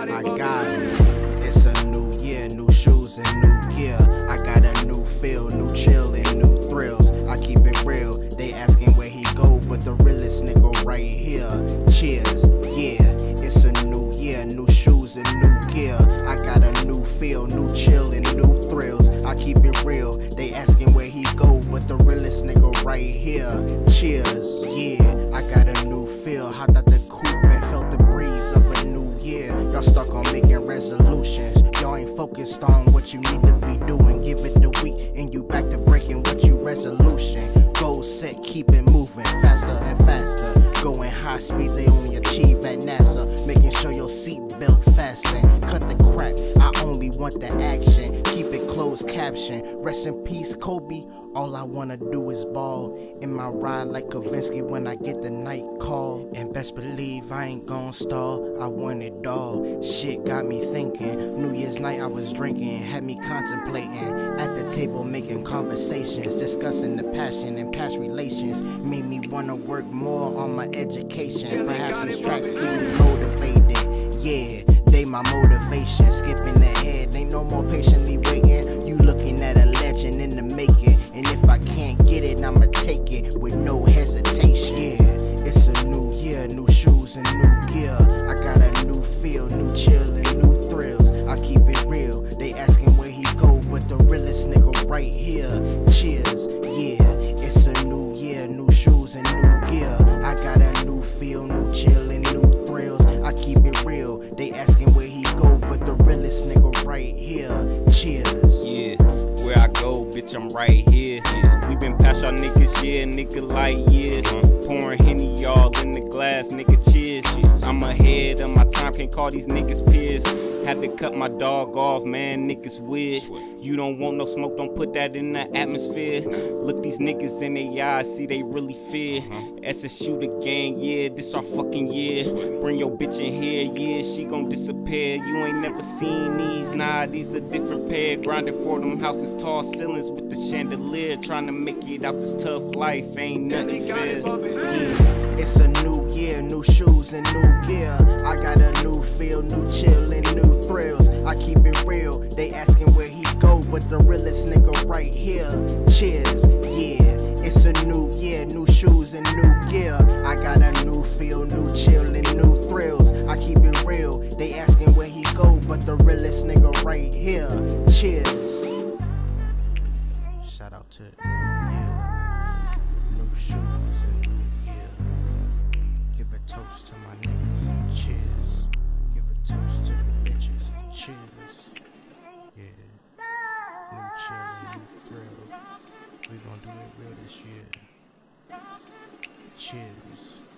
I got it. It's a new year, new shoes and new gear. I got a new feel, new chill and new thrills. I keep it real, they asking where he go, but the realest nigga right here. Cheers, yeah, it's a new year, new shoes and new gear. I got a new feel, new chill and new thrills. I keep it real, they asking where he go, but the realest nigga right here. Cheers, yeah, I got a new feel. Hopped out the coupe and felt the breeze of a new year. Y'all stuck on making resolutions. Y'all ain't focused on what you need to be doing. Give it a week and you back to breaking what you resolution. Goal set, keep it moving faster and faster. Going high speeds they only achieve at NASA. Making sure your seat belt fasten. Cut the crap, I only want the action. Keep it closed caption. Rest in peace, Kobe. All I wanna do is ball. In my ride like Kavinsky when I get the night call. And best believe I ain't gon' stall. I want it all. Shit got me thinking. New Year's night I was drinking. Had me contemplating. At the table making conversations. Discussing the passion and past relations. Made me wanna work more on my education. Perhaps these tracks keep me motivated. Yeah, they my motivation. Skipping ahead, ain't no more patiently waiting. You looking at a legend in the making. And if I can't get it, I'ma take it with no hesitation. Yeah, it's a new year, new shoes and new gear. I got a new feel, new chill and new thrills. I keep it real, they asking where he go, but the realest nigga right here. Cheers, yeah, it's a new year, new shoes and new gear. I got a new feel, new chill and new thrills. I keep it real, they asking where he go, but the realest nigga right here. Cheers. Yeah, where I go, bitch, I'm right here. We been past y'all niggas, yeah, nigga, like years. Pouring Henny all in the glass, nigga, cheers. I'm ahead of my time, can't call these niggas peers. Had to cut my dog off, man, niggas weird. You don't want no smoke, don't put that in the atmosphere. Look these niggas in their eyes, see they really fear. SSU the gang, yeah, this our fucking year. Bring your bitch in here, yeah, she gon' disappear. You ain't never seen these, nah, these a different pair. Grinding for them houses, tall ceilings with the chandelier. Trying to make it out this tough life, ain't nothing fair. Yeah, it's a new year, new shoes and new gear. I got a new feel, new chill and new thrills. I keep it real, they asking where he go, but the realest nigga right here. Cheers, yeah, it's a new year, new shoes and new gear. I got a new feel, new chill and new thrills. I keep it real, they asking where he go, but the realest nigga right here. Cheers. Shout out to the new year, new shoes and new gear. Give a toast to my niggas, cheers. Give a toast to the bitches, cheers. Yeah, new chill and new thrill. We gon' do it real this year. Cheers.